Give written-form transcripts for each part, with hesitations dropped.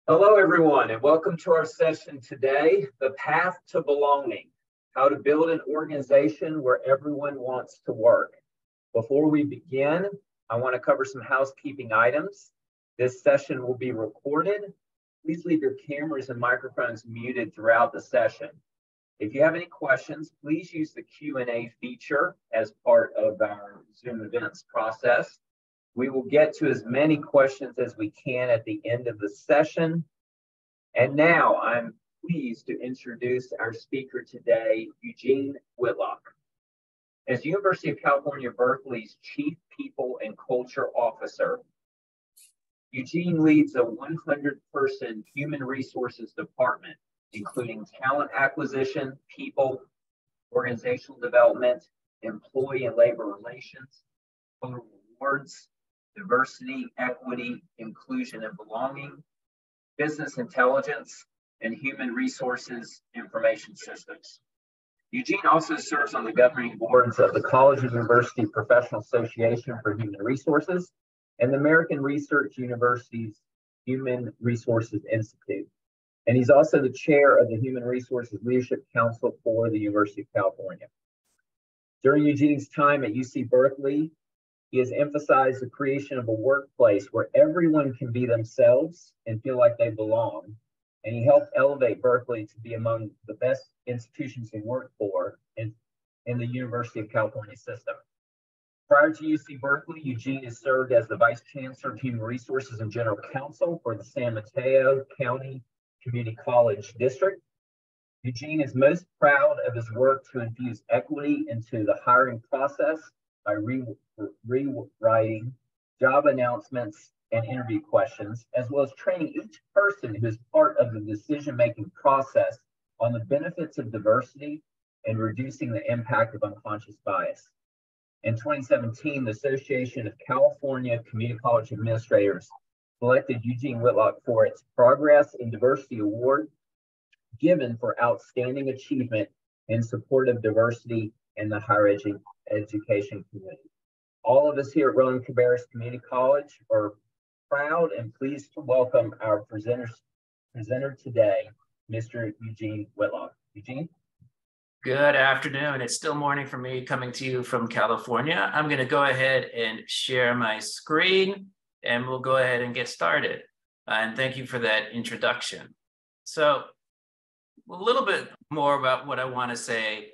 Hello, everyone, and welcome to our session today, The Path to Belonging, how to build an organization where everyone wants to work. Before we begin, I want to cover some housekeeping items. This session will be recorded. Please leave your cameras and microphones muted throughout the session. If you have any questions, please use the Q&A feature as part of our Zoom events process. We will get to as many questions as we can at the end of the session. And now I'm pleased to introduce our speaker today, Eugene Whitlock. As University of California, Berkeley's Chief People and Culture Officer, Eugene leads a 100-person human resources department, including talent acquisition, people, organizational development, employee and labor relations, total rewards, diversity, equity, inclusion, and belonging, business intelligence, and human resources information systems. Eugene also serves on the governing boards of the College and University Professional Association for Human Resources and the American Research University's Human Resources Institute. And he's also the chair of the Human Resources Leadership Council for the University of California. During Eugene's time at UC Berkeley, he has emphasized the creation of a workplace where everyone can be themselves and feel like they belong. And he helped elevate Berkeley to be among the best institutions to work for in the University of California system. Prior to UC Berkeley, Eugene has served as the Vice Chancellor of Human Resources and General Counsel for the San Mateo County Community College District. Eugene is most proud of his work to infuse equity into the hiring process by rewriting job announcements and interview questions, as well as training each person who is part of the decision-making process on the benefits of diversity and reducing the impact of unconscious bias. In 2017, the Association of California Community College Administrators selected Eugene Whitlock for its Progress in Diversity Award, given for outstanding achievement in support of diversity in the higher education community. All of us here at Rowan-Cabarrus Community College are proud and pleased to welcome our presenter today, Mr. Eugene Whitlock. Eugene? Good afternoon. It's still morning for me, coming to you from California. I'm going to go ahead and share my screen, and we'll go ahead and get started. And thank you for that introduction. So a little bit more about what I want to say.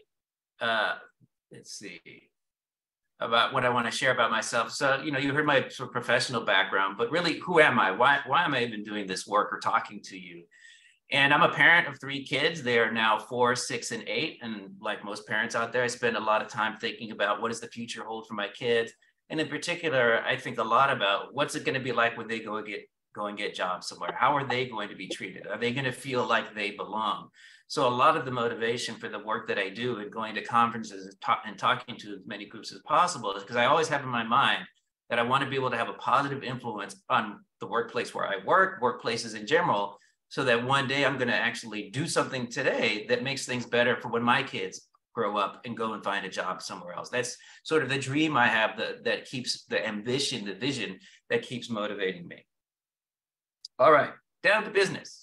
About what I want to share about myself. So, you heard my sort of professional background, but really, who am I? Why am I even doing this work or talking to you? And I'm a parent of 3 kids. They are now 4, 6, and 8. And like most parents out there, I spend a lot of time thinking about what does the future hold for my kids. And in particular, I think a lot about what's it going to be like when they go and get jobs somewhere. How are they going to be treated? Are they going to feel like they belong? So a lot of the motivation for the work that I do and going to conferences and talking to as many groups as possible is because I always have in my mind that I want to be able to have a positive influence on the workplace where I work, workplaces in general, so that one day I'm going to actually do something today that makes things better for when my kids grow up and go and find a job somewhere else. That's sort of the dream I have that keeps the ambition, the vision that keeps motivating me. All right, down to business.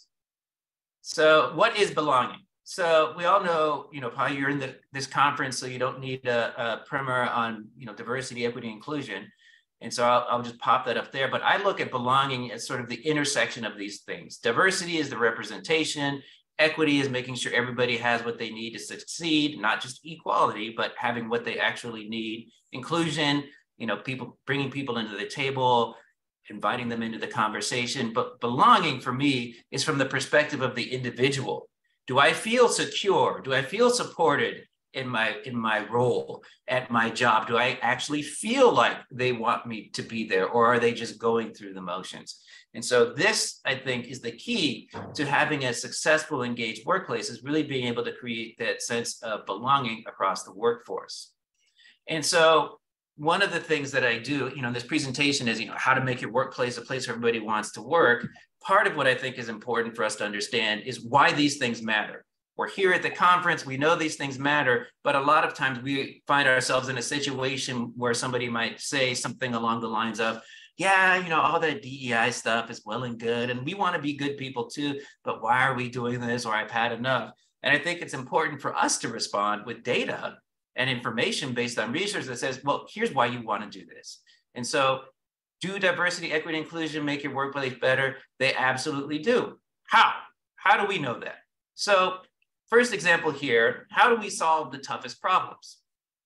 So what is belonging? So we all know, probably you're in this conference, so you don't need a primer on, diversity, equity, inclusion. And so I'll just pop that up there. But I look at belonging as sort of the intersection of these things. Diversity is the representation. Equity is making sure everybody has what they need to succeed, not just equality, but having what they actually need. Inclusion, bringing people into the table, inviting them into the conversation. But belonging for me is from the perspective of the individual. Do I feel secure? Do I feel supported in my role at my job? Do I actually feel like they want me to be there, or are they just going through the motions? And so this, I think, is the key to having a successful, engaged workplace, is really being able to create that sense of belonging across the workforce. And so one of the things that I do, this presentation is, how to make your workplace a place where everybody wants to work. Part of what I think is important for us to understand is why these things matter. We're here at the conference, we know these things matter, but a lot of times we find ourselves in a situation where somebody might say something along the lines of, yeah, all that DEI stuff is well and good, and we want to be good people too, but why are we doing this? Or I've had enough. And I think it's important for us to respond with data and information based on research that says, well, here's why you want to do this. And so, do diversity, equity, inclusion make your workplace better? They absolutely do. How? How do we know that? So, first example here, how do we solve the toughest problems?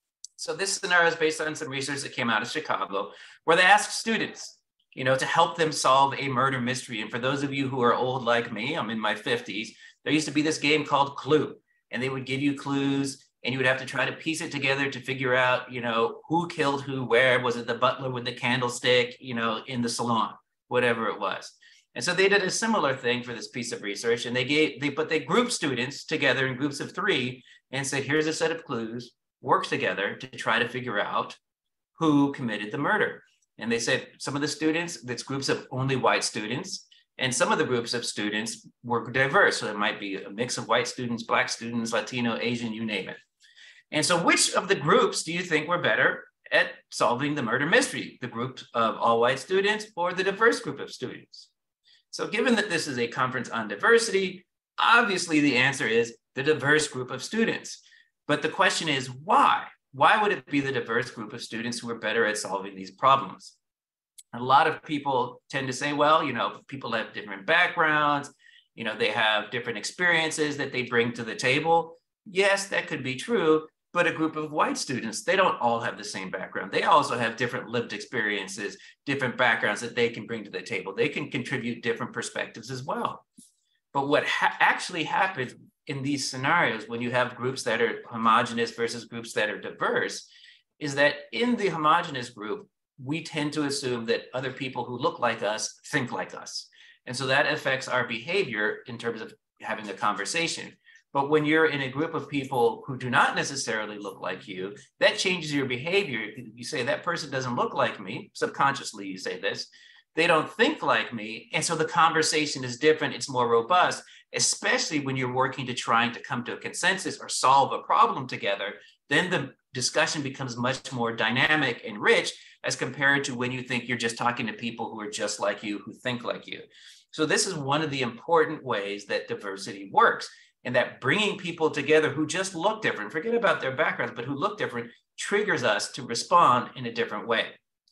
So this scenario is based on some research that came out of Chicago, where they asked students, to help them solve a murder mystery. And for those of you who are old like me, I'm in my 50s, there used to be this game called Clue, and they would give you clues, and you would have to try to piece it together to figure out, who killed who, where. Was it the butler with the candlestick, in the salon, whatever it was. And so they did a similar thing for this piece of research, and they grouped students together in groups of 3 and said, here's a set of clues, work together to try to figure out who committed the murder. And they said some of the students, that's groups of only white students, and some of the groups of students were diverse. So it might be a mix of white students, Black students, Latino, Asian, you name it. And so which of the groups do you think were better at solving the murder mystery? The group of all white students or the diverse group of students? So given that this is a conference on diversity, obviously the answer is the diverse group of students. But the question is why? Why would it be the diverse group of students who are better at solving these problems? A lot of people tend to say, well, people have different backgrounds, they have different experiences that they bring to the table. Yes, that could be true, but a group of white students, they don't all have the same background. They also have different lived experiences, different backgrounds that they can bring to the table. They can contribute different perspectives as well. But what actually happens in these scenarios, when you have groups that are homogenous versus groups that are diverse, is that in the homogenous group, we tend to assume that other people who look like us think like us. And so that affects our behavior in terms of having a conversation. But when you're in a group of people who do not necessarily look like you, that changes your behavior. You say, that person doesn't look like me. Subconsciously, you say this. They don't think like me. And so the conversation is different. It's more robust, especially when you're working to trying to come to a consensus or solve a problem together. Then the discussion becomes much more dynamic and rich as compared to when you think you're just talking to people who are just like you, who think like you. So this is one of the important ways that diversity works, and that bringing people together who just look different, forget about their backgrounds, but who look different, triggers us to respond in a different way.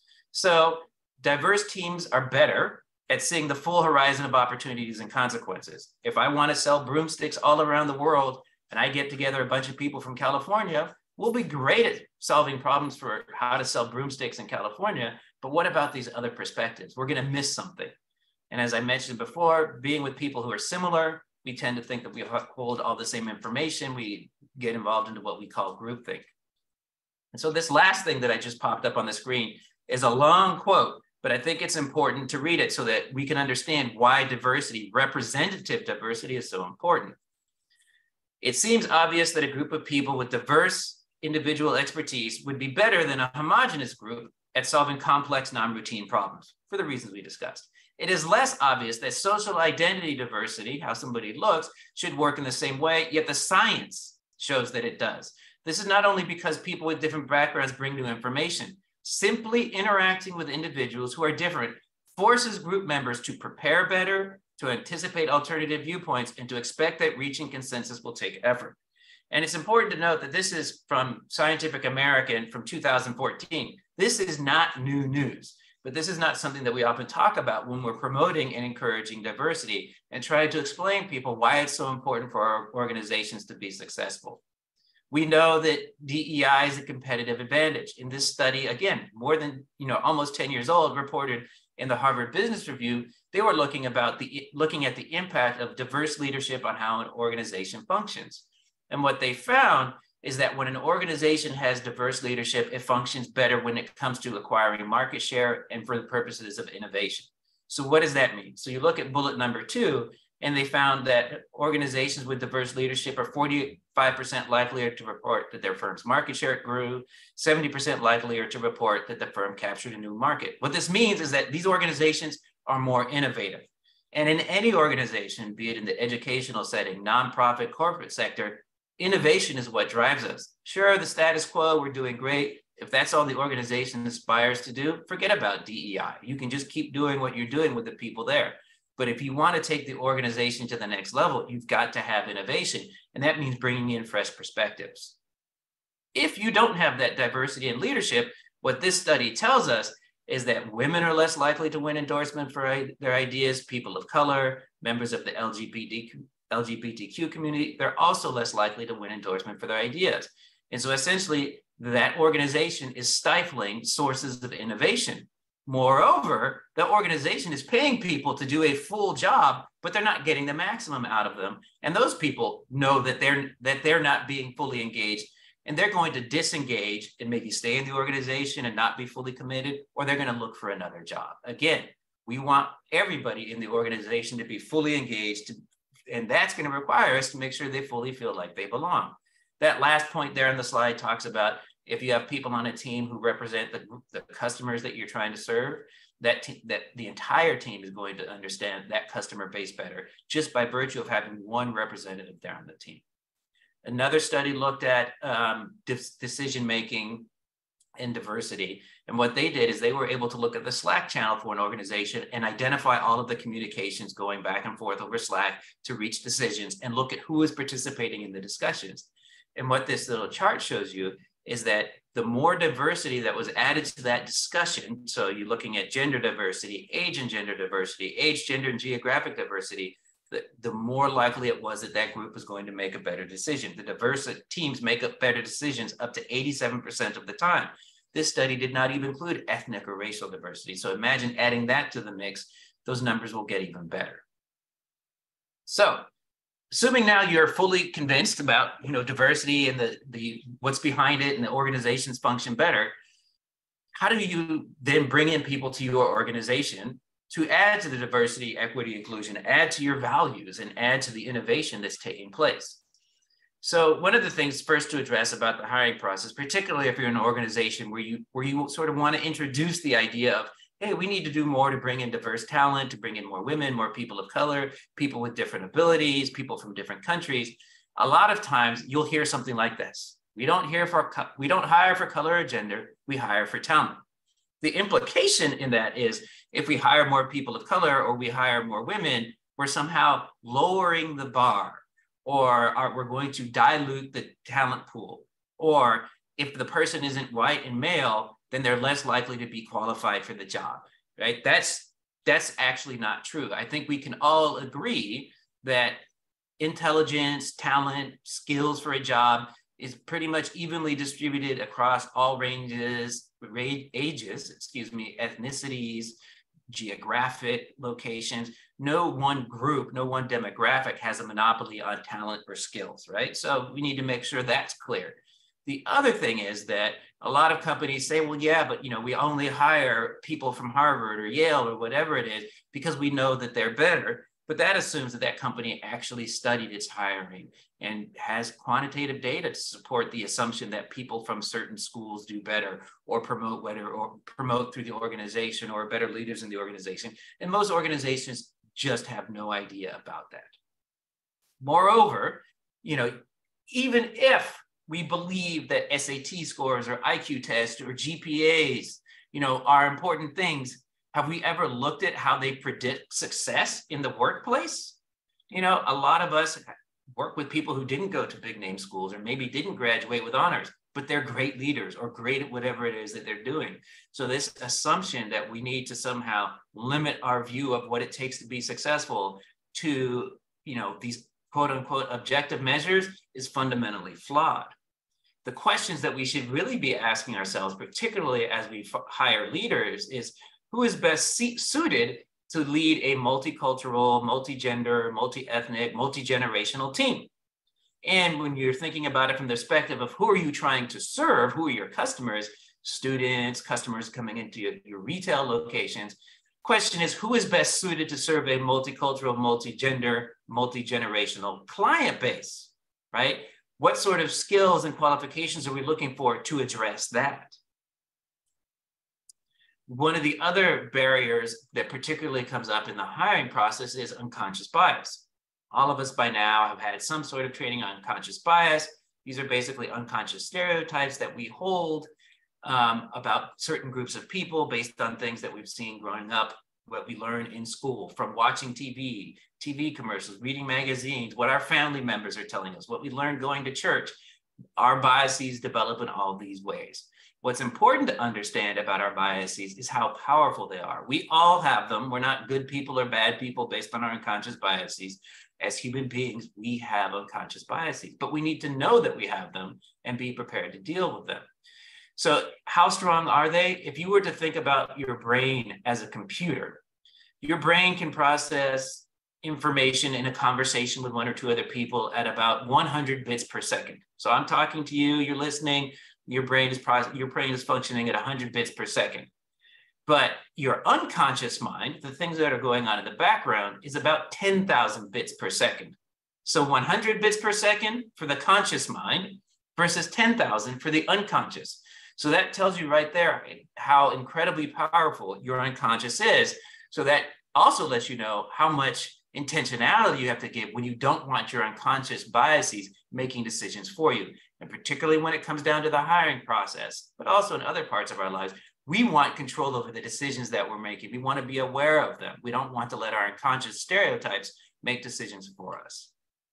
So diverse teams are better at seeing the full horizon of opportunities and consequences. If I want to sell broomsticks all around the world and I get together a bunch of people from California, we'll be great at solving problems for how to sell broomsticks in California, but what about these other perspectives? We're going to miss something. And as I mentioned before, being with people who are similar, we tend to think that we hold all the same information. We get involved into what we call groupthink. And so this last thing that I just popped up on the screen is a long quote, but I think it's important to read it so that we can understand why diversity, representative diversity, is so important. It seems obvious that a group of people with diverse individual expertise would be better than a homogeneous group at solving complex, non-routine problems for the reasons we discussed. It is less obvious that social identity diversity, how somebody looks, should work in the same way, yet the science shows that it does. This is not only because people with different backgrounds bring new information. Simply interacting with individuals who are different forces group members to prepare better, to anticipate alternative viewpoints, and to expect that reaching consensus will take effort. And it's important to note that this is from Scientific American from 2014. This is not new news, but this is not something that we often talk about when we're promoting and encouraging diversity and trying to explain to people why it's so important for our organizations to be successful. We know that DEI is a competitive advantage. In this study, again, more than almost 10 years old, reported in the Harvard Business Review, they were looking at the impact of diverse leadership on how an organization functions. And what they found is that when an organization has diverse leadership, it functions better when it comes to acquiring market share and for the purposes of innovation. So what does that mean? So you look at bullet number 2, and they found that organizations with diverse leadership are 45% likelier to report that their firm's market share grew, 70% likelier to report that the firm captured a new market. What this means is that these organizations are more innovative. And in any organization, be it in the educational setting, nonprofit, corporate sector, innovation is what drives us. Sure, the status quo, we're doing great. If that's all the organization aspires to do, forget about DEI. You can just keep doing what you're doing with the people there. But if you want to take the organization to the next level, you've got to have innovation. And that means bringing in fresh perspectives. If you don't have that diversity in leadership, what this study tells us is that women are less likely to win endorsement for their ideas, people of color, members of the LGBTQ community, they're also less likely to win endorsement for their ideas. And so essentially, that organization is stifling sources of innovation. Moreover, the organization is paying people to do a full job, but they're not getting the maximum out of them. And those people know that they're not being fully engaged, and they're going to disengage and maybe stay in the organization and not be fully committed, or they're going to look for another job. Again, we want everybody in the organization to be fully engaged, and that's going to require us to make sure they fully feel like they belong. That last point there on the slide talks about if you have people on a team who represent the customers that you're trying to serve, that the entire team is going to understand that customer base better just by virtue of having one representative there on the team. Another study looked at decision-making and diversity. And what they did is they were able to look at the Slack channel for an organization and identify all of the communications going back and forth over Slack to reach decisions and look at who is participating in the discussions. And what this little chart shows you is that the more diversity that was added to that discussion, so you're looking at gender diversity, age and gender diversity, age, gender, and geographic diversity, the more likely it was that that group was going to make a better decision. The diverse teams make up better decisions up to 87% of the time. This study did not even include ethnic or racial diversity. So imagine adding that to the mix, those numbers will get even better. So, assuming now you're fully convinced about diversity and the what's behind it and the organizations function better, how do you then bring in people to your organization to add to the diversity, equity, inclusion, add to your values, and add to the innovation that's taking place? So one of the things first to address about the hiring process, particularly if you're in an organization where you sort of want to introduce the idea of, hey, we need to do more to bring in diverse talent, to bring in more women, more people of color, people with different abilities, people from different countries. A lot of times you'll hear something like this. We don't hire for color or gender, we hire for talent. The implication in that is if we hire more people of color or we hire more women, we're somehow lowering the bar, or we're going to dilute the talent pool. Or if the person isn't white and male, then they're less likely to be qualified for the job, right? That's actually not true. I think we can all agree that intelligence, talent, skills for a job is pretty much evenly distributed across all ages, ethnicities, geographic locations. No one group, no one demographic has a monopoly on talent or skills, right? So we need to make sure that's clear. The other thing is that a lot of companies say, well, yeah, but we only hire people from Harvard or Yale or whatever it is because we know that they're better. But that assumes that that company actually studied its hiring and has quantitative data to support the assumption that people from certain schools do better or promote better or promote through the organization or are better leaders in the organization. And most organizations just have no idea about that. Moreover, even if we believe that SAT scores or IQ tests or GPAs, are important things, have we ever looked at how they predict success in the workplace? A lot of us work with people who didn't go to big name schools or maybe didn't graduate with honors, but they're great leaders or great at whatever it is that they're doing. So this assumption that we need to somehow limit our view of what it takes to be successful to, these quote unquote objective measures is fundamentally flawed. The questions that we should really be asking ourselves, particularly as we hire leaders, is who is best suited to lead a multicultural, multi-gender, multi-ethnic, multi-generational team? And when you're thinking about it from the perspective of who are you trying to serve, who are your customers, students, customers coming into your retail locations, question is who is best suited to serve a multicultural, multi-gender, multi-generational client base, right? What sort of skills and qualifications are we looking for to address that? One of the other barriers that particularly comes up in the hiring process is unconscious bias. All of us by now have had some sort of training on unconscious bias. These are basically unconscious stereotypes that we hold about certain groups of people based on things that we've seen growing up, what we learn in school from watching TV commercials, reading magazines, what our family members are telling us, what we learned going to church. Our biases develop in all these ways. What's important to understand about our biases is how powerful they are. We all have them. We're not good people or bad people based on our unconscious biases. As human beings, we have unconscious biases, but we need to know that we have them and be prepared to deal with them. So how strong are they? If you were to think about your brain as a computer, your brain can process information in a conversation with one or two other people at about 100 bits per second. So I'm talking to you, you're listening, your brain is functioning at 100 bits per second. But your unconscious mind, the things that are going on in the background, is about 10,000 bits per second. So 100 bits per second for the conscious mind versus 10,000 for the unconscious. So that tells you right there how incredibly powerful your unconscious is. So that also lets you know how much intentionality you have to give when you don't want your unconscious biases making decisions for you. And particularly when it comes down to the hiring process, but also in other parts of our lives, we want control over the decisions that we're making. We want to be aware of them. We don't want to let our unconscious stereotypes make decisions for us.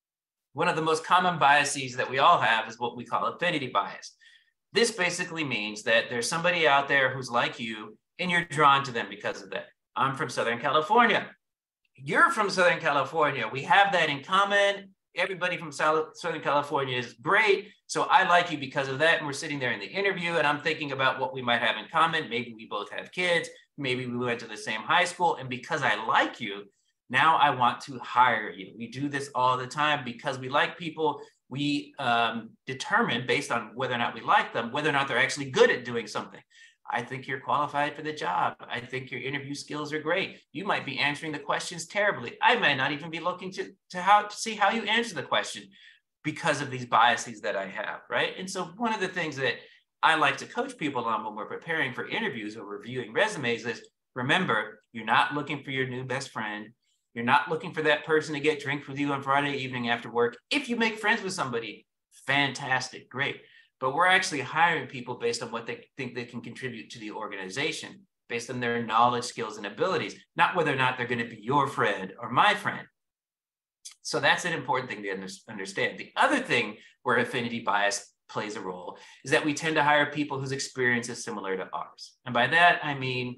One of the most common biases that we all have is what we call affinity bias. This basically means that there's somebody out there who's like you and you're drawn to them because of that. I'm from Southern California. You're from Southern California. We have that in common. Everybody from Southern California is great. So I like you because of that. And we're sitting there in the interview and I'm thinking about what we might have in common. Maybe we both have kids. Maybe we went to the same high school. And because I like you, now I want to hire you. We do this all the time because we like people. We determine based on whether or not we like them, whether or not they're actually good at doing something. I think you're qualified for the job. I think your interview skills are great. You might be answering the questions terribly. I might not even be looking to see how you answer the question because of these biases that I have, right? And so one of the things that I like to coach people on when we're preparing for interviews or reviewing resumes is, remember, you're not looking for your new best friend. You're not looking for that person to get drinks with you on Friday evening after work. If you make friends with somebody, fantastic, great. But we're actually hiring people based on what they think they can contribute to the organization, based on their knowledge, skills, and abilities, not whether or not they're going to be your friend or my friend. So that's an important thing to understand. The other thing where affinity bias plays a role is that we tend to hire people whose experience is similar to ours. And by that, I mean,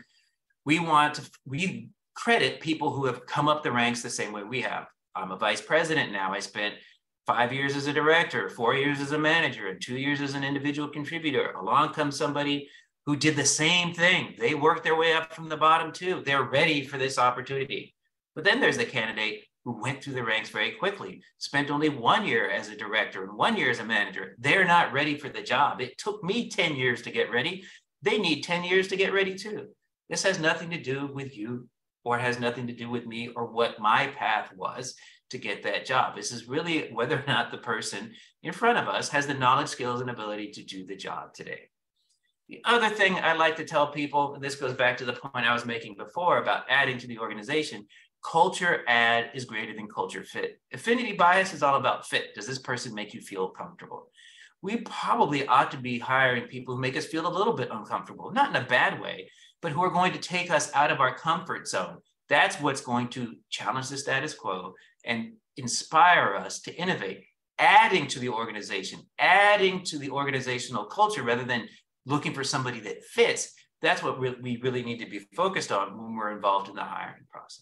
we credit people who have come up the ranks the same way we have. I'm a vice president now. I spent 5 years as a director, 4 years as a manager, and 2 years as an individual contributor. Along comes somebody who did the same thing. They worked their way up from the bottom too. They're ready for this opportunity. But then there's the candidate who went through the ranks very quickly, spent only 1 year as a director and 1 year as a manager. They're not ready for the job. It took me 10 years to get ready. They need 10 years to get ready too. This has nothing to do with you or has nothing to do with me or what my path was to get that job. This is really whether or not the person in front of us has the knowledge, skills, and ability to do the job today. The other thing I like to tell people, and this goes back to the point I was making before about adding to the organization, culture add is greater than culture fit. Affinity bias is all about fit. Does this person make you feel comfortable? We probably ought to be hiring people who make us feel a little bit uncomfortable, not in a bad way, but who are going to take us out of our comfort zone. That's what's going to challenge the status quo and inspire us to innovate, adding to the organization, adding to the organizational culture rather than looking for somebody that fits. That's what we really need to be focused on when we're involved in the hiring process.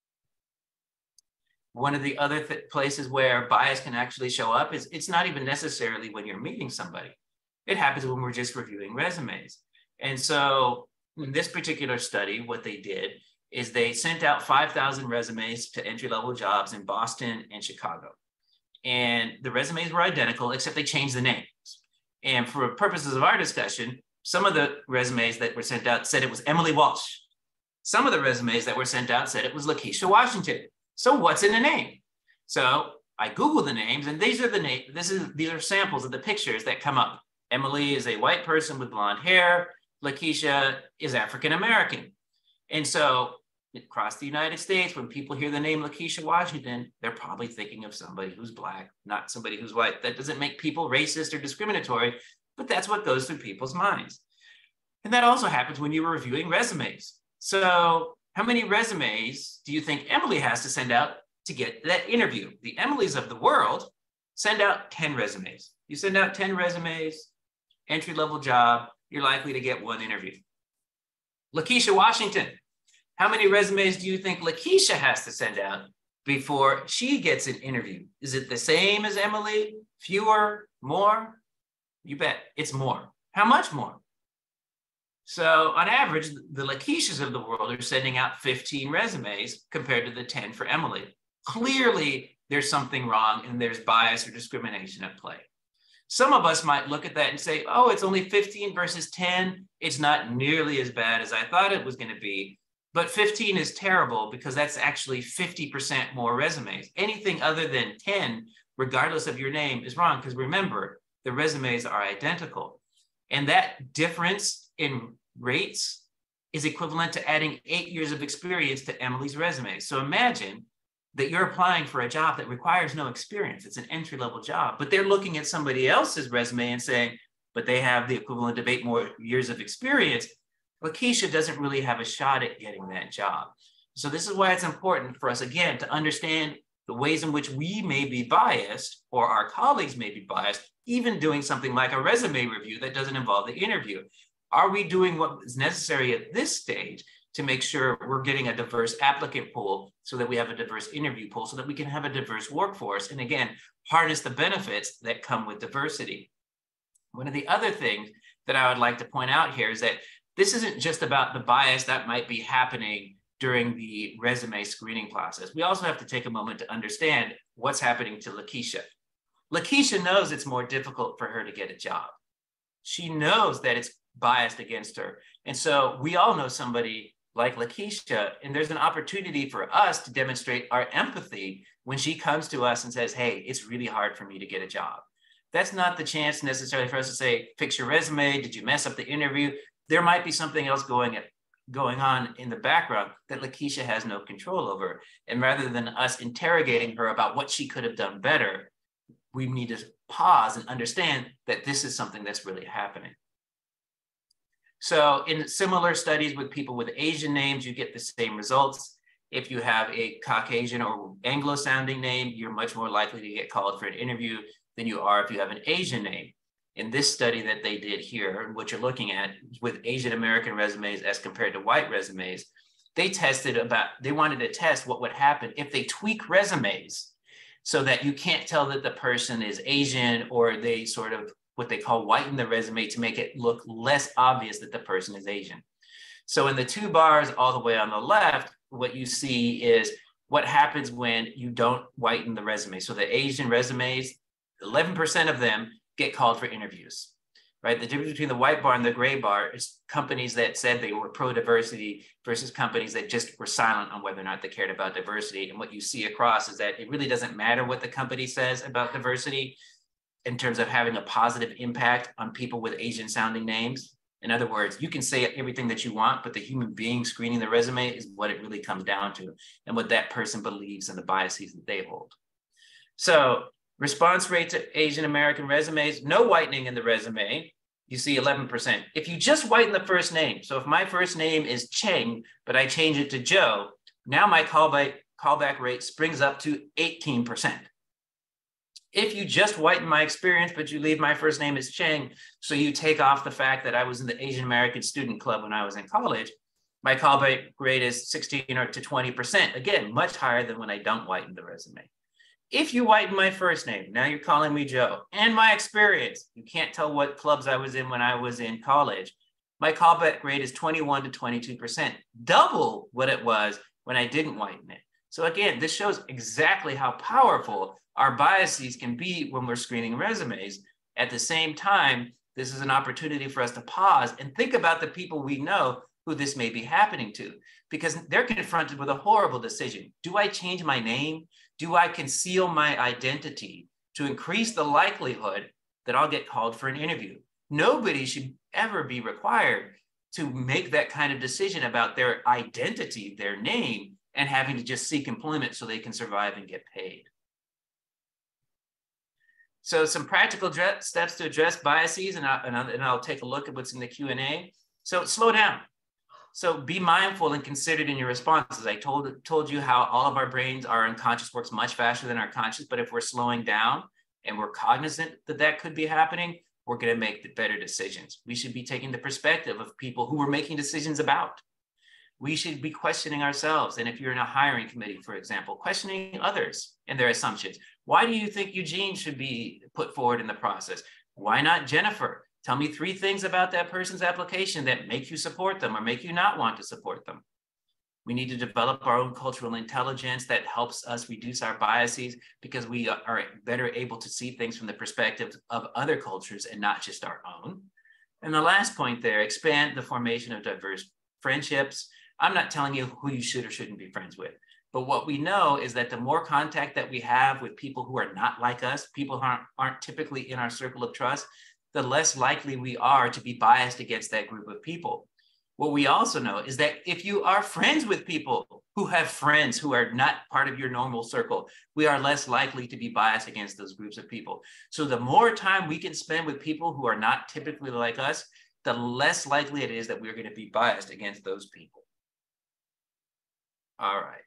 One of the other places where bias can actually show up is it's not even necessarily when you're meeting somebody. It happens when we're just reviewing resumes. And so in this particular study, what they did is they sent out 5,000 resumes to entry-level jobs in Boston and Chicago. And the resumes were identical, except they changed the names. And for purposes of our discussion, some of the resumes that were sent out said it was Emily Walsh. Some of the resumes that were sent out said it was Lakeisha Washington. So what's in the name? So I Googled the names, and these are the names. These are samples of the pictures that come up. Emily is a white person with blonde hair. Lakeisha is African-American. And so across the United States, when people hear the name Lakeisha Washington, they're probably thinking of somebody who's Black, not somebody who's white. That doesn't make people racist or discriminatory, but that's what goes through people's minds. And that also happens when you're reviewing resumes. So how many resumes do you think Emily has to send out to get that interview? The Emilys of the world send out 10 resumes. You send out 10 resumes, entry-level job, you're likely to get one interview. Lakeisha Washington, how many resumes do you think Lakeisha has to send out before she gets an interview? Is it the same as Emily? Fewer? More? You bet, it's more. How much more? So on average, the Lakeishas of the world are sending out 15 resumes compared to the 10 for Emily. Clearly, there's something wrong and there's bias or discrimination at play. Some of us might look at that and say, oh, it's only 15 versus 10. It's not nearly as bad as I thought it was going to be. But 15 is terrible because that's actually 50% more resumes. Anything other than 10, regardless of your name, is wrong because remember, the resumes are identical. And that difference in rates is equivalent to adding 8 years of experience to Emily's resume. So imagine that you're applying for a job that requires no experience. It's an entry-level job, but they're looking at somebody else's resume and saying, but they have the equivalent of 8 more years of experience. Lakeisha doesn't really have a shot at getting that job. So this is why it's important for us, again, to understand the ways in which we may be biased or our colleagues may be biased, even doing something like a resume review that doesn't involve the interview. Are we doing what is necessary at this stage to make sure we're getting a diverse applicant pool so that we have a diverse interview pool so that we can have a diverse workforce? And again, harness the benefits that come with diversity. One of the other things that I would like to point out here is that this isn't just about the bias that might be happening during the resume screening process. We also have to take a moment to understand what's happening to Lakeisha. Lakeisha knows it's more difficult for her to get a job. She knows that it's biased against her. And so we all know somebody like Lakeisha, and there's an opportunity for us to demonstrate our empathy when she comes to us and says, hey, it's really hard for me to get a job. That's not the chance necessarily for us to say, fix your resume, did you mess up the interview? There might be something else going on in the background that Lakeisha has no control over. And rather than us interrogating her about what she could have done better, we need to pause and understand that this is something that's really happening. So in similar studies with people with Asian names, you get the same results. If you have a Caucasian or Anglo-sounding name, you're much more likely to get called for an interview than you are if you have an Asian name. In this study that they did here, what you're looking at with Asian American resumes as compared to white resumes, they wanted to test what would happen if they tweak resumes so that you can't tell that the person is Asian, or they sort of what they call whiten the resume to make it look less obvious that the person is Asian. So in the 2 bars all the way on the left, what you see is what happens when you don't whiten the resume. So the Asian resumes, 11% of them get called for interviews, right? The difference between the white bar and the gray bar is companies that said they were pro-diversity versus companies that just were silent on whether or not they cared about diversity. And what you see across is that it really doesn't matter what the company says about diversity in terms of having a positive impact on people with Asian sounding names. In other words, you can say everything that you want, but the human being screening the resume is what it really comes down to and what that person believes and the biases that they hold. So response rate to Asian American resumes, no whitening in the resume, you see 11%. If you just whiten the first name, so if my first name is Cheng, but I change it to Joe, now my callback rate springs up to 18%. If you just whiten my experience, but you leave my first name as Cheng, so you take off the fact that I was in the Asian American Student Club when I was in college, my callback rate is 16 or to 20%. Again, much higher than when I don't whiten the resume. If you whiten my first name, now you're calling me Joe, and my experience, you can't tell what clubs I was in when I was in college, my callback rate is 21 to 22%, double what it was when I didn't whiten it. So again, this shows exactly how powerful our biases can be when we're screening resumes. At the same time, this is an opportunity for us to pause and think about the people we know who this may be happening to, because they're confronted with a horrible decision. Do I change my name? Do I conceal my identity to increase the likelihood that I'll get called for an interview? Nobody should ever be required to make that kind of decision about their identity, their name, and having to just seek employment so they can survive and get paid. So some practical steps to address biases, and I'll take a look at what's in the Q&A. So slow down. So be mindful and considered in your responses. I told you how all of our brains, our unconscious works much faster than our conscious, but if we're slowing down and we're cognizant that that could be happening, we're going to make the better decisions. We should be taking the perspective of people who we're making decisions about. We should be questioning ourselves. And if you're in a hiring committee, for example, questioning others and their assumptions. Why do you think Eugene should be put forward in the process? Why not Jennifer? Tell me 3 things about that person's application that make you support them or make you not want to support them. We need to develop our own cultural intelligence that helps us reduce our biases, because we are better able to see things from the perspective of other cultures and not just our own. And the last point there, expand the formation of diverse friendships. I'm not telling you who you should or shouldn't be friends with, but what we know is that the more contact that we have with people who are not like us, people who aren't typically in our circle of trust, the less likely we are to be biased against that group of people. What we also know is that if you are friends with people who have friends who are not part of your normal circle, we are less likely to be biased against those groups of people. So the more time we can spend with people who are not typically like us, the less likely it is that we're going to be biased against those people. All right.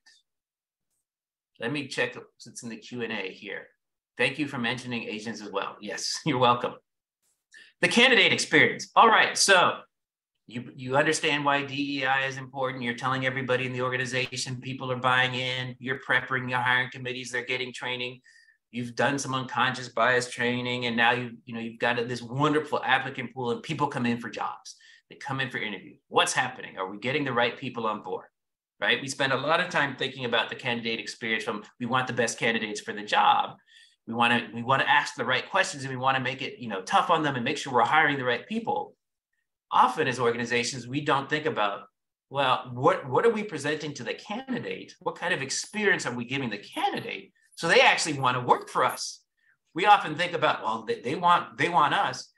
Let me check since in the Q&A here. Thank you for mentioning Asians as well. Yes, you're welcome. The candidate experience. All right, so you understand why DEI is important. You're telling everybody in the organization, people are buying in, you're prepping your hiring committees, they're getting training. You've done some unconscious bias training, and now you've got this wonderful applicant pool, and people come in for jobs. They come in for interviews. What's happening? Are we getting the right people on board? Right? We spend a lot of time thinking about the candidate experience from we want the best candidates for the job. We want to ask the right questions, and we want to make it tough on them and make sure we're hiring the right people. Often as organizations, we don't think about, well, what are we presenting to the candidate? What kind of experience are we giving the candidate so they actually want to work for us? We often think about, well, they want us.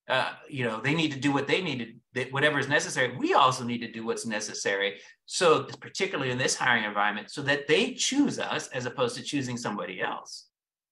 They need to do what they need to, whatever is necessary. We also need to do what's necessary. So particularly in this hiring environment, so that they choose us as opposed to choosing somebody else.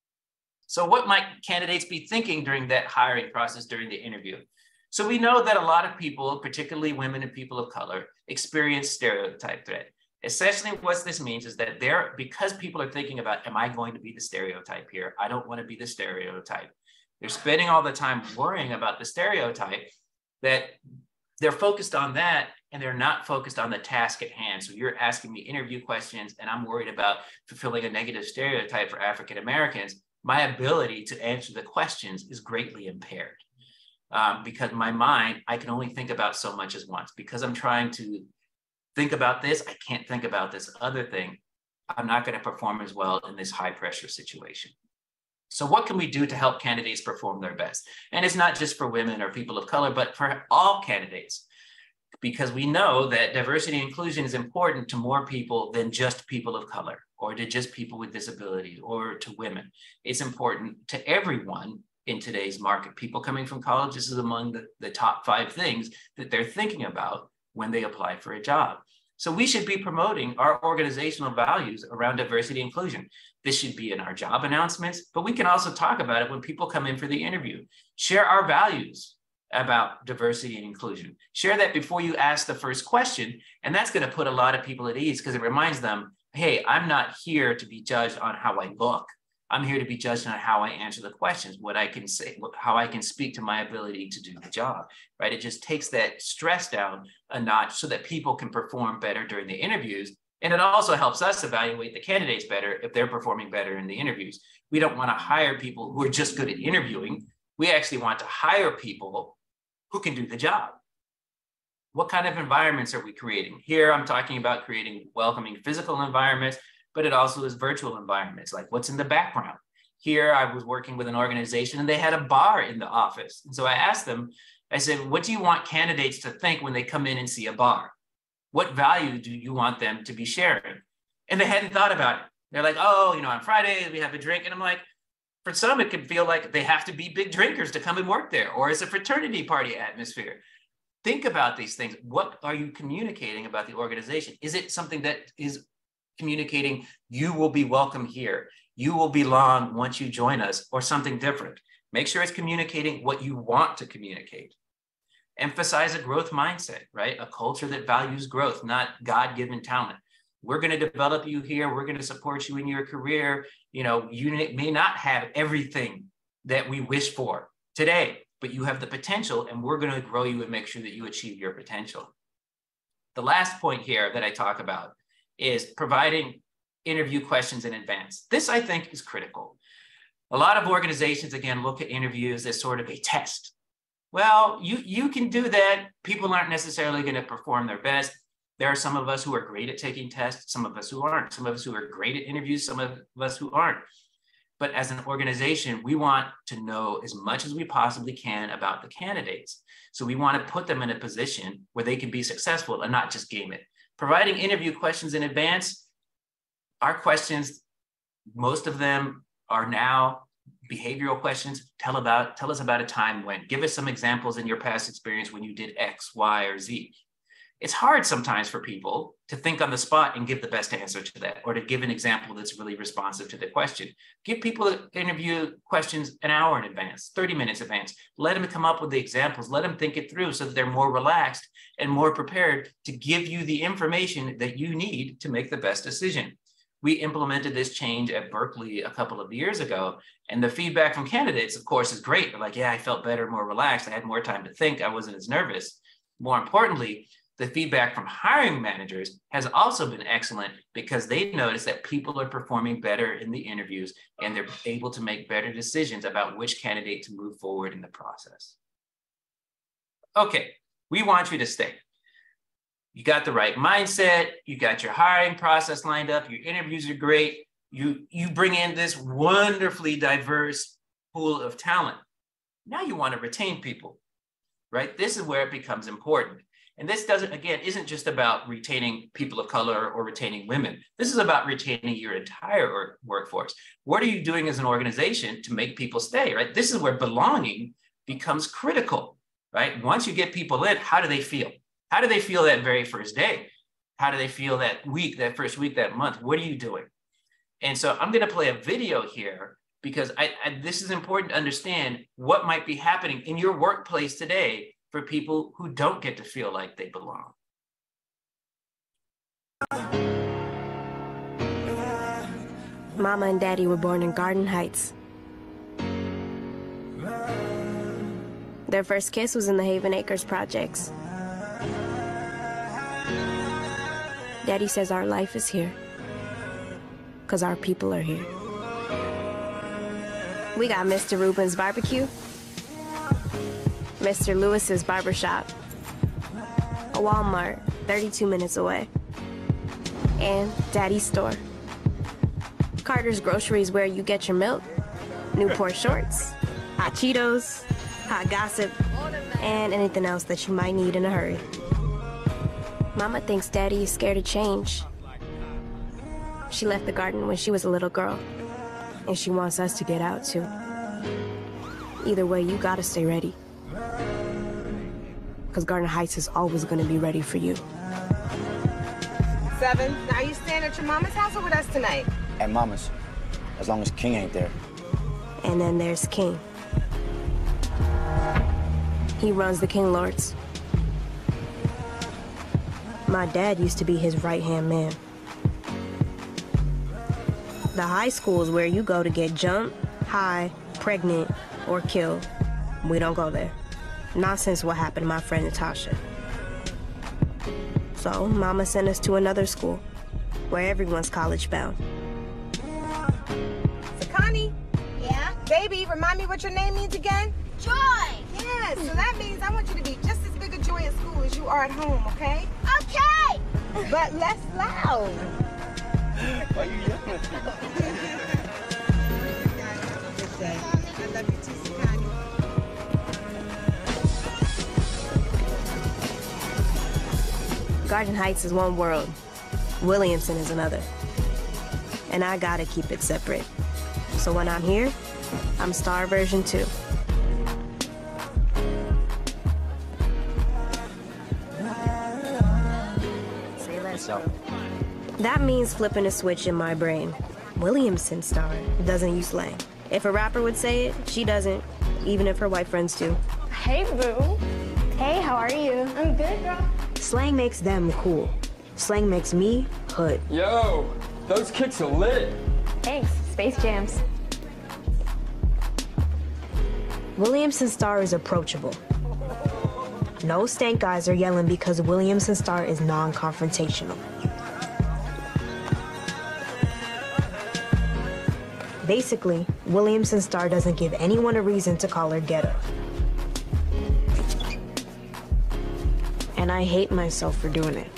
So what might candidates be thinking during that hiring process, during the interview? So we know that a lot of people, particularly women and people of color, experience stereotype threat. Essentially, what this means is that because people are thinking about, am I going to be the stereotype here? I don't want to be the stereotype. They're spending all the time worrying about the stereotype, that they're focused on that and they're not focused on the task at hand. So you're asking me interview questions and I'm worried about fulfilling a negative stereotype for African Americans. My ability to answer the questions is greatly impaired because my mind, I can only think about so much as once. Because I'm trying to think about this, I can't think about this other thing. I'm not going to perform as well in this high pressure situation. So what can we do to help candidates perform their best? And it's not just for women or people of color, but for all candidates, because we know that diversity and inclusion is important to more people than just people of color or to just people with disabilities or to women. It's important to everyone in today's market. People coming from college, this is among the top 5 things that they're thinking about when they apply for a job. So we should be promoting our organizational values around diversity and inclusion. This should be in our job announcements, but we can also talk about it when people come in for the interview. Share our values about diversity and inclusion. Share that before you ask the first question, and that's going to put a lot of people at ease because it reminds them, hey, I'm not here to be judged on how I look. I'm here to be judged on how I answer the questions, what I can say, how I can speak to my ability to do the job, right? It just takes that stress down a notch so that people can perform better during the interviews. And it also helps us evaluate the candidates better if they're performing better in the interviews. We don't want to hire people who are just good at interviewing. We actually want to hire people who can do the job. What kind of environments are we creating? Here, I'm talking about creating welcoming physical environments, but it also is virtual environments, like what's in the background. Here, I was working with an organization and they had a bar in the office. And so I asked them, I said, what do you want candidates to think when they come in and see a bar? What value do you want them to be sharing? And they hadn't thought about it. They're like, oh, on Friday we have a drink. And I'm like, for some, it could feel like they have to be big drinkers to come and work there, or it's a fraternity party atmosphere. Think about these things. What are you communicating about the organization? Is it something that is communicating, you will be welcome here, you will belong once you join us, or something different? Make sure it's communicating what you want to communicate. Emphasize a growth mindset, right? A culture that values growth, not God-given talent. We're going to develop you here. We're going to support you in your career. You know, you may not have everything that we wish for today, but you have the potential, and we're going to grow you and make sure that you achieve your potential. The last point here that I talk about is providing interview questions in advance. This, I think, is critical. A lot of organizations, again, look at interviews as sort of a test. Well, you can do that. People aren't necessarily going to perform their best. There are some of us who are great at taking tests, some of us who aren't, some of us who are great at interviews, some of us who aren't. But as an organization, we want to know as much as we possibly can about the candidates. So we want to put them in a position where they can be successful and not just game it. Providing interview questions in advance, our questions, most of them are now behavioral questions. Tell us about a time when. Give us some examples in your past experience when you did X, Y, or Z. It's hard sometimes for people to think on the spot and give the best answer to that, or to give an example that's really responsive to the question. Give people interview questions an hour in advance, 30 minutes in advance. Let them come up with the examples. Let them think it through so that they're more relaxed and more prepared to give you the information that you need to make the best decision. We implemented this change at Berkeley a couple of years ago, and the feedback from candidates, of course, is great. They're like, yeah, I felt better, more relaxed. I had more time to think. I wasn't as nervous. More importantly, the feedback from hiring managers has also been excellent, because they notice that people are performing better in the interviews and they're able to make better decisions about which candidate to move forward in the process. Okay, we want you to stay. You got the right mindset, you got your hiring process lined up, your interviews are great, you bring in this wonderfully diverse pool of talent. Now you want to retain people, right? This is where it becomes important. And this isn't just about retaining people of color or retaining women. This is about retaining your entire workforce. What are you doing as an organization to make people stay, right? This is where belonging becomes critical, right? Once you get people in, how do they feel? How do they feel that very first day? How do they feel that week, that first week, that month? What are you doing? And so I'm going to play a video here, because this is important to understand what might be happening in your workplace today for people who don't get to feel like they belong. Mama and Daddy were born in Garden Heights. Their first kiss was in the Haven Acres projects. Daddy says our life is here, because our people are here. We got Mr. Rubin's barbecue, Mr. Lewis's barbershop, a Walmart 32 minutes away, and Daddy's store. Carter's Grocery is where you get your milk, Newport shorts, hot Cheetos, hot gossip, and anything else that you might need in a hurry. Mama thinks Daddy is scared of change. She left the garden when she was a little girl, and she wants us to get out too. Either way, you gotta stay ready, because Garden Heights is always gonna be ready for you. 7, now are you staying at your mama's house or with us tonight? At Mama's, as long as King ain't there. And then there's King. He runs the King Lords. My dad used to be his right-hand man. The high school is where you go to get jumped, high, pregnant, or killed. We don't go there. Not since what happened to my friend Natasha. So Mama sent us to another school, where everyone's college-bound. So Connie? Yeah? Baby, remind me what your name means again? Joy! Yeah, so that means I want you to be just as big a joy at school as you are at home, okay? Okay! But less loud. Why you yelling at me? I love you too, Connie. Garden Heights is one world. Williamson is another. And I gotta keep it separate. So when I'm here, I'm Star version 2. Say less. That means flipping a switch in my brain. Williamson Star doesn't use slang. If a rapper would say it, she doesn't, even if her white friends do. Hey, boo. Hey, how are you? I'm good, girl. Slang makes them cool. Slang makes me hood. Yo, those kicks are lit. Thanks. Space Jams. Williamson Star is approachable. No stank guys are yelling because Williamson Star is non-confrontational. Basically, Williamson Star doesn't give anyone a reason to call her ghetto. And I hate myself for doing it.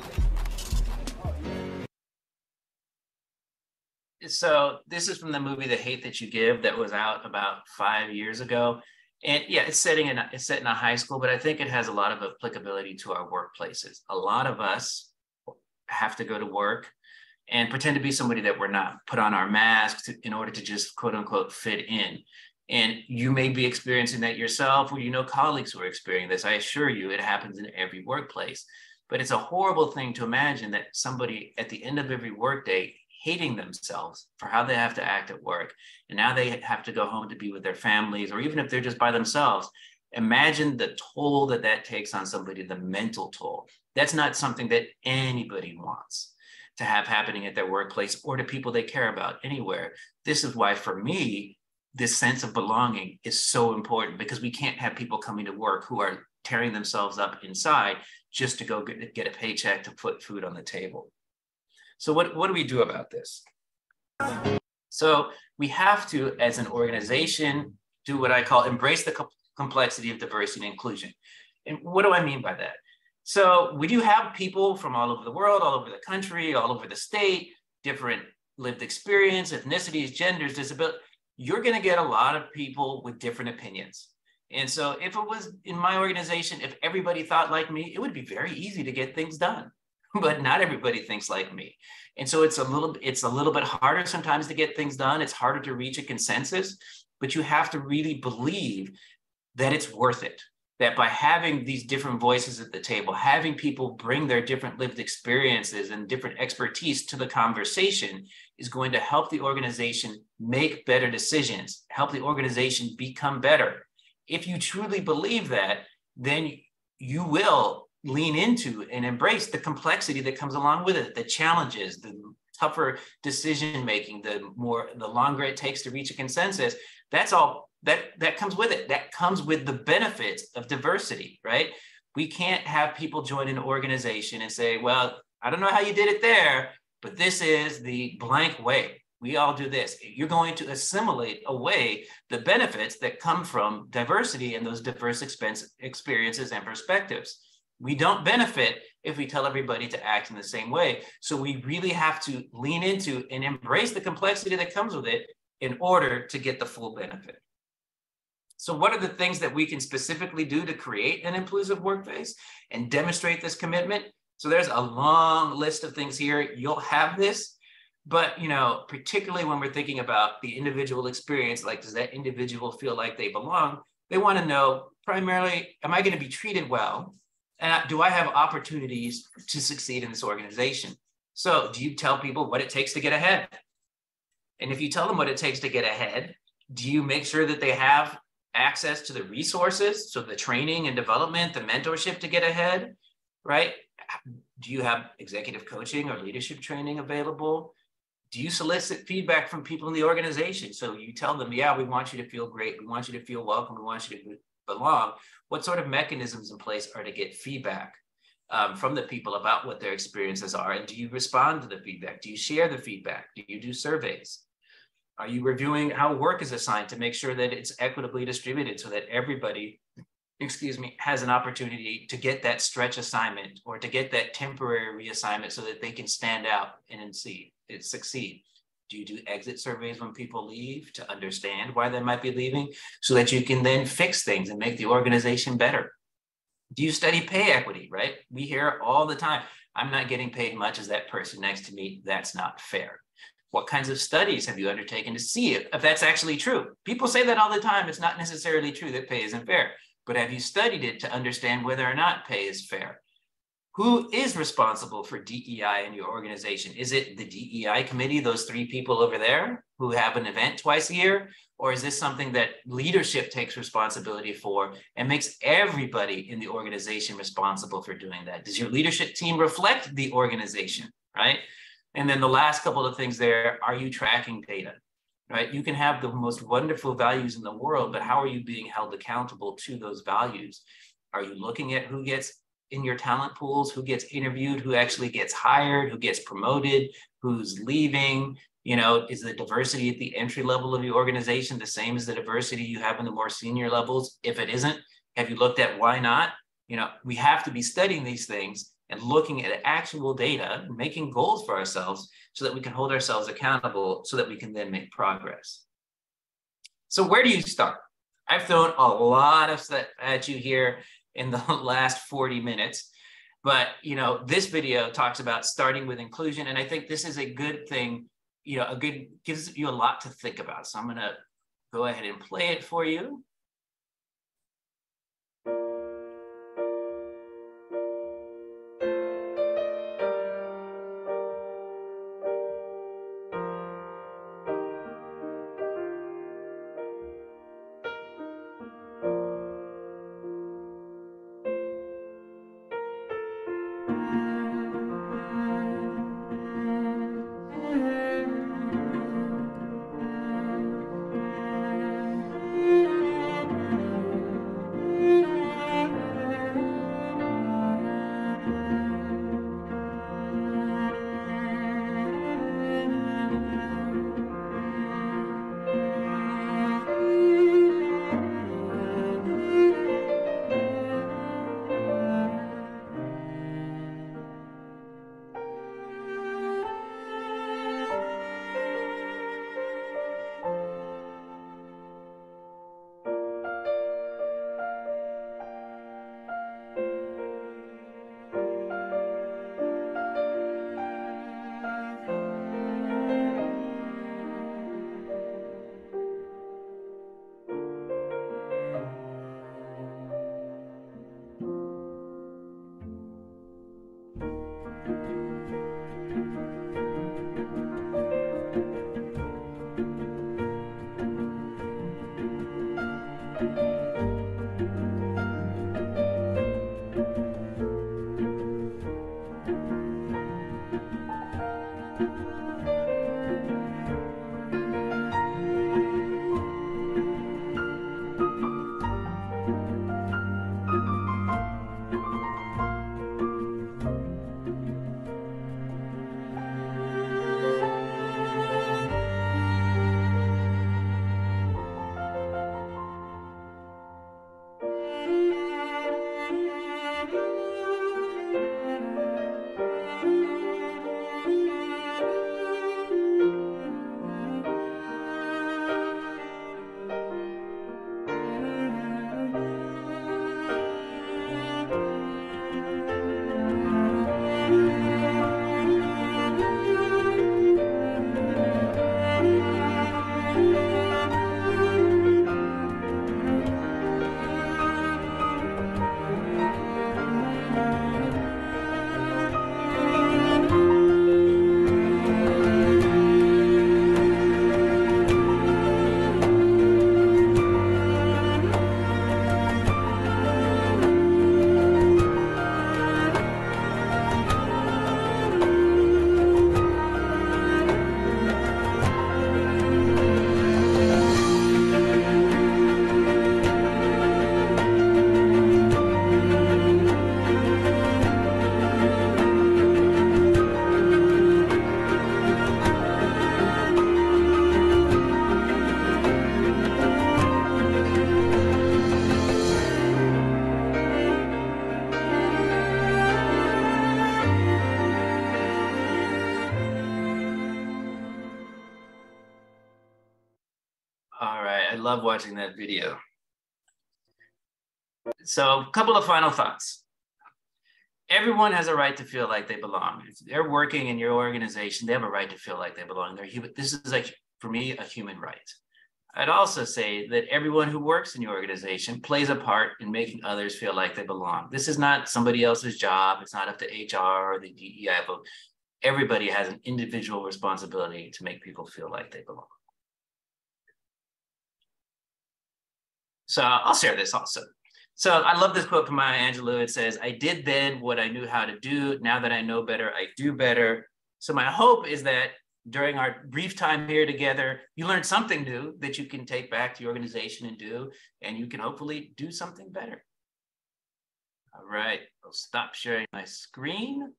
So this is from the movie The Hate That You Give that was out about 5 years ago. And yeah, it's set in a high school, but I think it has a lot of applicability to our workplaces. A lot of us have to go to work and pretend to be somebody that we're not, put on our masks in order to just quote unquote fit in. And you may be experiencing that yourself, or you know colleagues who are experiencing this. I assure you it happens in every workplace. But it's a horrible thing to imagine that somebody at the end of every workday hating themselves for how they have to act at work. And now they have to go home to be with their families, or even if they're just by themselves. Imagine the toll that that takes on somebody, the mental toll. That's not something that anybody wants to have happening at their workplace or to people they care about anywhere. This is why, for me, this sense of belonging is so important, because we can't have people coming to work who are tearing themselves up inside just to go get a paycheck to put food on the table. So what do we do about this? So we have to, as an organization, do what I call embrace the complexity of diversity and inclusion. And what do I mean by that? So we do have people from all over the world, all over the country, all over the state, different lived experience, ethnicities, genders, disability. You're going to get a lot of people with different opinions. And so if it was in my organization, if everybody thought like me, it would be very easy to get things done. But not everybody thinks like me. And so it's a little bit harder sometimes to get things done. It's harder to reach a consensus, but you have to really believe that it's worth it. That by having these different voices at the table, having people bring their different lived experiences and different expertise to the conversation is going to help the organization make better decisions, help the organization become better. If you truly believe that, then you will lean into and embrace the complexity that comes along with it, the challenges, the tougher decision-making, the longer it takes to reach a consensus. That's all that comes with it. That comes with the benefits of diversity, right? We can't have people join an organization and say, well, I don't know how you did it there, but this is the blank way. We all do this. You're going to assimilate away the benefits that come from diversity and those diverse experiences and perspectives. We don't benefit if we tell everybody to act in the same way. So we really have to lean into and embrace the complexity that comes with it in order to get the full benefit. So what are the things that we can specifically do to create an inclusive workplace and demonstrate this commitment? So there's a long list of things here. You'll have this, but particularly when we're thinking about the individual experience, like does that individual feel like they belong? They want to know primarily, am I going to be treated well? And do I have opportunities to succeed in this organization? So do you tell people what it takes to get ahead? And if you tell them what it takes to get ahead, do you make sure that they have access to the resources? So the training and development, the mentorship to get ahead, right? Do you have executive coaching or leadership training available? Do you solicit feedback from people in the organization? So you tell them, yeah, we want you to feel great. We want you to feel welcome. We want you to belong. What sort of mechanisms in place are to get feedback from the people about what their experiences are? And do you respond to the feedback? Do you share the feedback? Do you do surveys? Are you reviewing how work is assigned to make sure that it's equitably distributed so that everybody, has an opportunity to get that stretch assignment or to get that temporary reassignment so that they can stand out and succeed? Do you do exit surveys when people leave to understand why they might be leaving so that you can then fix things and make the organization better? Do you study pay equity, right? We hear all the time, I'm not getting paid much as that person next to me. That's not fair. What kinds of studies have you undertaken to see if that's actually true? People say that all the time. It's not necessarily true that pay isn't fair, but have you studied it to understand whether or not pay is fair? Who is responsible for DEI in your organization? Is it the DEI committee, those 3 people over there who have an event twice a year? Or is this something that leadership takes responsibility for and makes everybody in the organization responsible for doing that? Does your leadership team reflect the organization, right? And then the last couple of things there, are you tracking data, right? You can have the most wonderful values in the world, but how are you being held accountable to those values? Are you looking at who gets in your talent pools, who gets interviewed, who actually gets hired, who gets promoted, who's leaving? You know, is the diversity at the entry level of the organization the same as the diversity you have in the more senior levels? If it isn't, have you looked at why not? You know, we have to be studying these things and looking at actual data, making goals for ourselves so that we can hold ourselves accountable so that we can then make progress. So where do you start? I've thrown a lot of stuff at you here in the last 40 minutes. But, you know, this video talks about starting with inclusion. And I think this is a good thing, you know, gives you a lot to think about. So I'm going to go ahead and play it for you. Love watching that video. So a couple of final thoughts. Everyone has a right to feel like they belong. If they're working in your organization, they have a right to feel like they belong. They're human. This is, like, for me, a human right. I'd also say that everyone who works in your organization plays a part in making others feel like they belong. This is not somebody else's job. It's not up to HR or the DEI, but everybody has an individual responsibility to make people feel like they belong. So I'll share this also. So I love this quote from Maya Angelou. It says, "I did then what I knew how to do. Now that I know better, I do better." So my hope is that during our brief time here together, you learned something new that you can take back to your organization and do, and you can hopefully do something better. All right, I'll stop sharing my screen.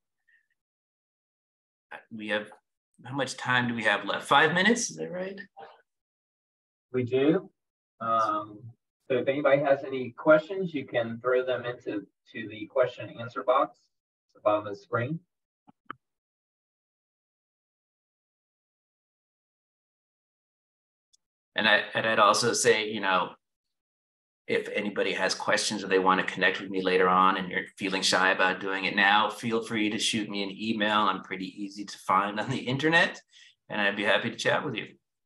We have, how much time do we have left? 5 minutes, is that right? We do. So if anybody has any questions, you can throw them into the question and answer box at the bottom of the screen. And I'd also say, you know, if anybody has questions or they want to connect with me later on and you're feeling shy about doing it now, feel free to shoot me an email. I'm pretty easy to find on the internet, and I'd be happy to chat with you.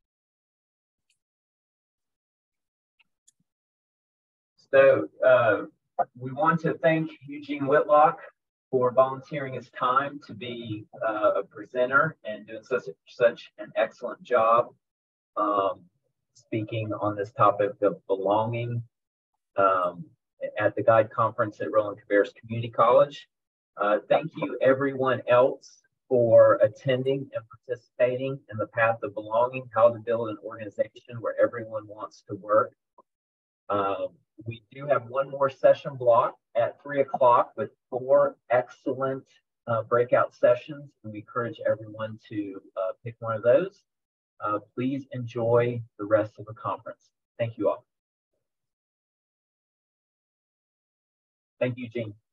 So we want to thank Eugene Whitlock for volunteering his time to be a presenter and doing such an excellent job speaking on this topic of belonging at the Guide Conference at Rowan-Cabarrus Community College. Thank you everyone else for attending and participating in the Path of Belonging, how to build an organization where everyone wants to work. We do have one more session block at 3 o'clock with 4 excellent breakout sessions. And we encourage everyone to pick one of those. Please enjoy the rest of the conference. Thank you all. Thank you, Eugene.